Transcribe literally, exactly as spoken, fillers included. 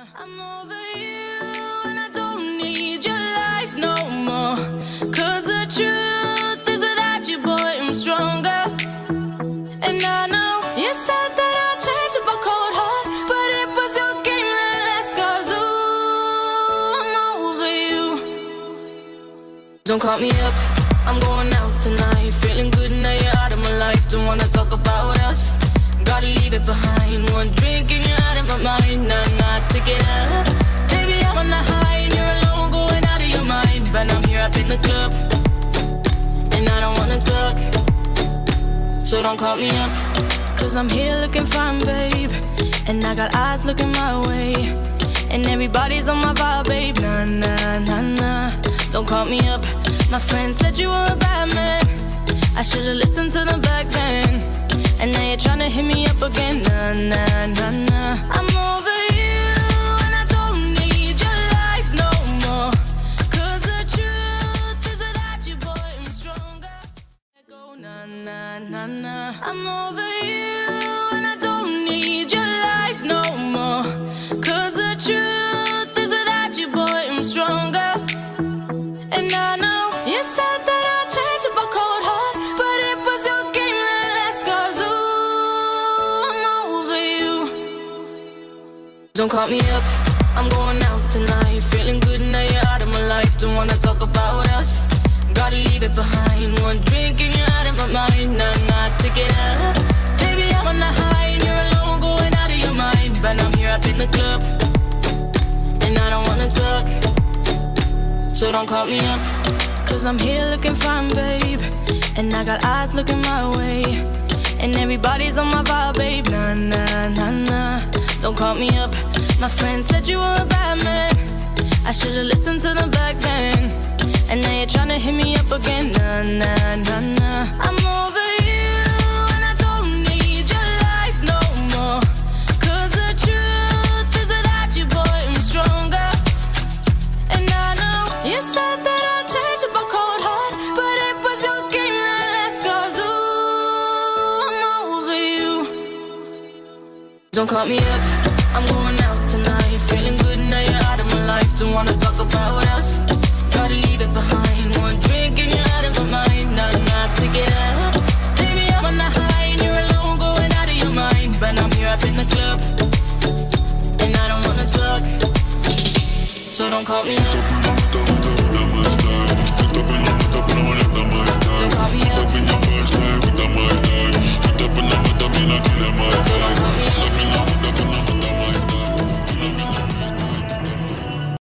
I'm over you and I don't need your lies no more. Cause the truth is without you, boy, I'm stronger. And I know you said that I'd change up a cold heart, but it was your game that last. Cause ooh, I'm over you. Don't call me up, I'm going out tonight. Feeling good now you're out of my life. Don't wanna talk about us, gotta leave it behind. One drink and you're out of my mind. Nah, nah, take it up. Baby, I'm on the high and you're alone, going out of your mind. But I'm here up in the club and I don't wanna talk, so don't call me up. Cause I'm here looking fine, babe, and I got eyes looking my way, and everybody's on my vibe, babe. Nah, nah, nah, nah, don't call me up. My friend said you were a bad man, I should've listened to them back then. And now you're tryna hit me up again. Nah, nah, nah, nah. I'm over you and I don't need your lies no more. Cause the truth is without you, boy, I'm stronger. Go, nah, nah, nah, nah. I'm over you and I don't need your lies no more. Cause the truth is without you, boy, I'm stronger. And I know you said that I'd change up a cold heart, but it was your game that last. Cause ooh, I'm over you. Don't call me up, I'm going out tonight. Feeling good now you're out of my life. Don't wanna talk about us, gotta leave it behind. One drink and you're out of my mind. Nah, nah, take it up. Baby, I'm on the high and you're alone, going out of your mind. But I'm here up in the club and I don't wanna talk, so don't call me up. Cause I'm here looking fine, babe, and I got eyes looking my way, and everybody's on my vibe, babe. Nah, nah, nah, nah, don't call me up. My friend said you were a bad man, I should've listened to them back then. And now you're tryna hit me up again. Nah, nah, nah, nah. I'm over you and I don't need your lies no more. Cause the truth is without you, boy, I'm stronger. And I know you said that I'd change up a cold heart, but it was your game that last. Cause ooh, I'm over you. Don't call me up, I'm going out tonight. Feeling good now you're out of my life. Don't wanna talk about us, gotta leave it behind. One drink and you're out of my mind. Nah, nah, take it up. Baby, I'm on the high and you're alone, going out of your mind. But I'm here up in the club and I don't wanna talk, so don't call me up.